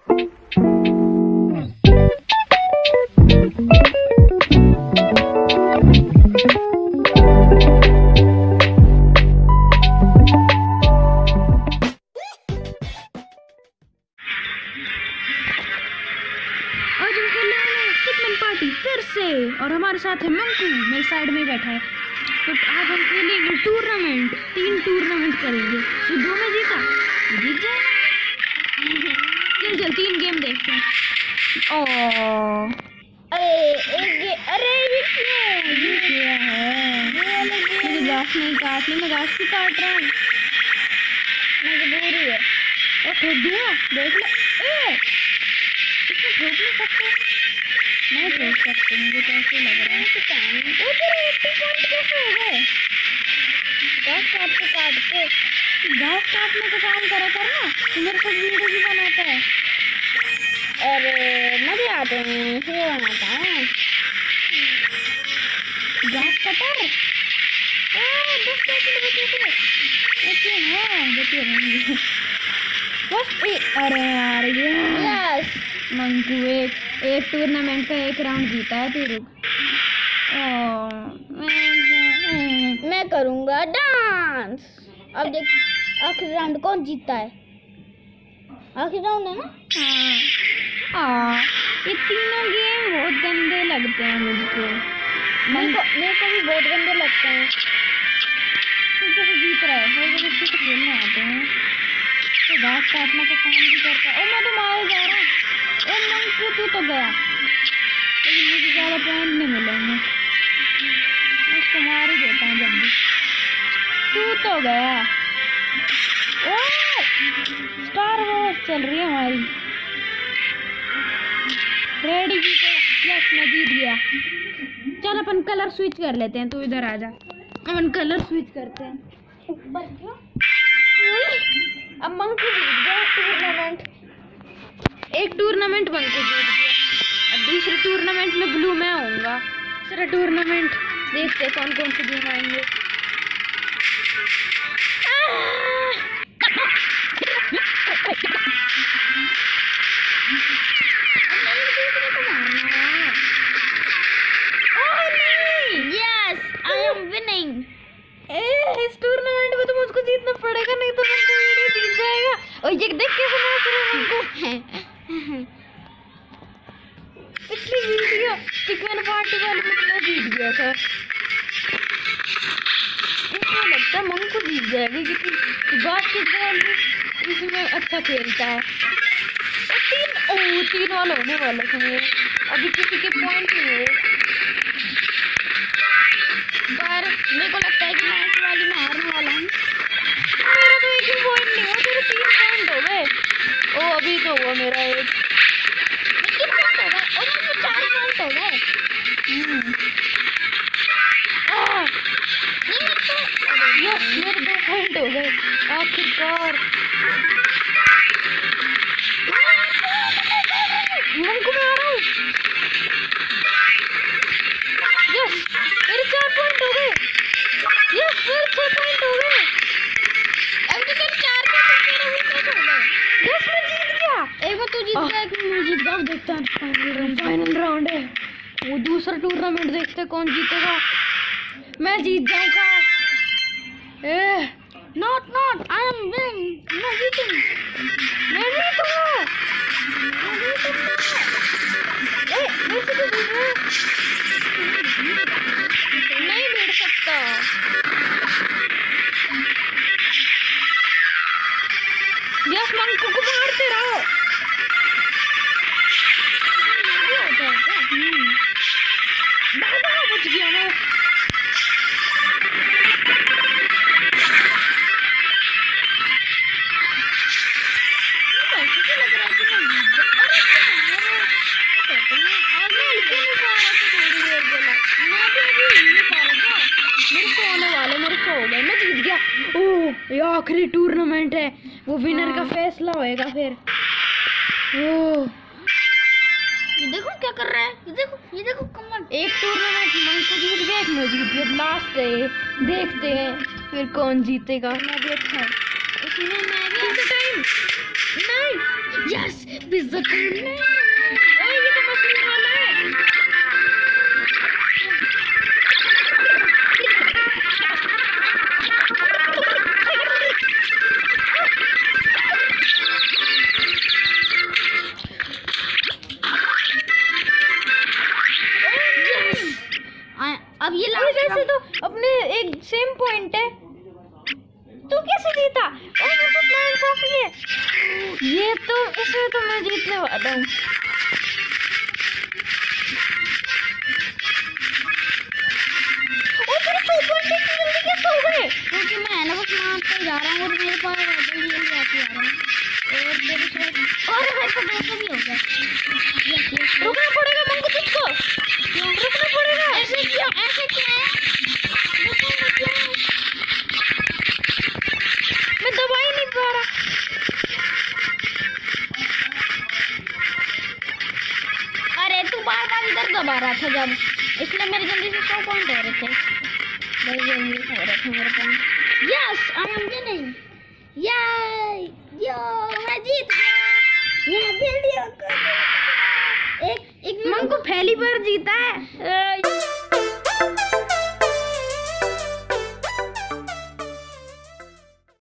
फिर से, और हमारे साथ है मंकू, मेरे साइड में बैठा है। तो आज हम खेलेंगे टूर्नामेंट, 3 टूर्नामेंट करेंगे। जो 2 में जीता जीत जाएगा। चल चल 3 गेम देखते हैं। अरे ये क्या है? मुझे घास नहीं काटनी, मैं घास भी काट रहा हूँ, मजबूरी है। और ठोक दिया, देख लो। इसमें ठोक नहीं सकते, मैं ठोक सकती हूँ, मुझे कैसे लग रहा है। कैसे हो गए? घास काटने का काम करा करना, मेरे को वीडियो भी बनाता है। अरे मजे आते हैं, ये बनाता है घास कटर। अरे यार यस मंकू एक टूर्नामेंट का 1 राउंड जीता है। तू रुक, मैं करूँगा डांस। अब देख आखिरी राउंड कौन जीतता है। आखिरी राउंड है ना? हाँ। ये तीनों गेम बहुत गंदे लगते हैं मुझको। मेरे को भी बहुत गंदे लगते हैं। तू कैसे जीत रहा है? वो अच्छे से खेलने आते हैं तो घास काटने का काम भी करता है। मैं तो मारे जा रहा हूँ। मंकू तू तो गया, लेकिन मुझे ज़्यादा पॉइंट नहीं मिलेंगे। मैं उसको मार ही देता हूँ जब भी। तू तो गया। स्टार वॉर्स चल रही है हमारी। रेडी जी को, यस मैं जीत गया। चल अपन कलर स्विच कर लेते हैं, तू इधर आ जा। अपन कलर स्विच करते हैं। अब मंकू जीत गया टूर्नामेंट। एक टूर्नामेंट मंकू जीत गया। अब दूसरे टूर्नामेंट में ब्लू मैं आऊँगा। दूसरा टूर्नामेंट देखते कौन कौन से गेम आएंगे। इस टूर्नामेंट में तो मुझको जीतना पड़ेगा, नहीं तो मुझको वीडियो जीत जाएगा। और ये देख कैसे नाच रहे हैं मुझको। पिछली वीडियो चिकन पार्टी वाले में मैं जीत गया था। मुझे लगता है मंकू जीत जाएगी, क्योंकि बास्केटबॉल इसमें अच्छा खेलता है। 3 वाला होने वाला है। अभी किसी के पॉइंट नहीं हुए, पर मेरे को लगता है कि मैं इस वाली में हारने वाला हूँ। मेरा तो 1 पॉइंट नहीं हुआ, मेरे 3 पॉइंट हो गए। अभी तो हुआ मेरा 1। कितने पॉइंट हो गए? और मुझे 4 पॉइंट हो गए। यस मेरे 2 पॉइंट हो गए आखिरकार। मंकू में आ रहा हूँ। यस मेरे 4 पॉइंट हो गए। यस मेरे 6 पॉइंट हो गए। अब तो तेरे 4 पॉइंट मेरे हुए कैसे हो गए? यस मैं जीत गया। एक बार तू जीत गया, एक मैं जीत गया। देखते हैं फाइनल राउंड है, वो दूसरा टूर्नामेंट देखते हैं कौन जीतेगा। मैं जीत जाऊंगा। Not I am winning. मैं जीतूंगा। नहीं बैठ सकता। यस मंकू को मारते रहो। बच गया मैं। मैं जीत गया। ये आखिरी टूर्नामेंट है, वो विनर का फैसला होएगा फिर। ये देखो क्या कर रहा है, ये देखो कमल। एक टूर्नामेंट मंकू जीत गया, एक मैं जीत गया। लास्ट है, देखते हैं फिर कौन जीतेगा। मैं भी अच्छा है इसमें। मैं भी टाइम नहीं यस पिज्जा करने। ये तो मछली वाला है। अब ये वैसे तो अपने एक सेम पॉइंट है। तू कैसे जीता? ये तो नाइंसाफी है। ये तो इसमें तो मैं जीतने वाला हूँ। क्योंकि मैं ना बस मारते जा रहा हूँ और मेरे पास जल्दी जल्दी आती आ रहा हूँ और तेरे से और मेरे को दोस्त भी हो गया। रुकना पड़ेगा मंगू तुझको। क्यों रुकना पड़ेगा। ऐसे क्यों है? मैं दबा ही नहीं पा रहा। अरे तू बार बार इधर दबा रहा था जब, इसलिए मेरे जल्दी से 100 पॉइंट हो रहे थे। जल्दी हो रहे थे मेरे point. Yes I am winning. Yo मैं जीत गया। ये वीडियो को एक मंगू पहली बार जीता है।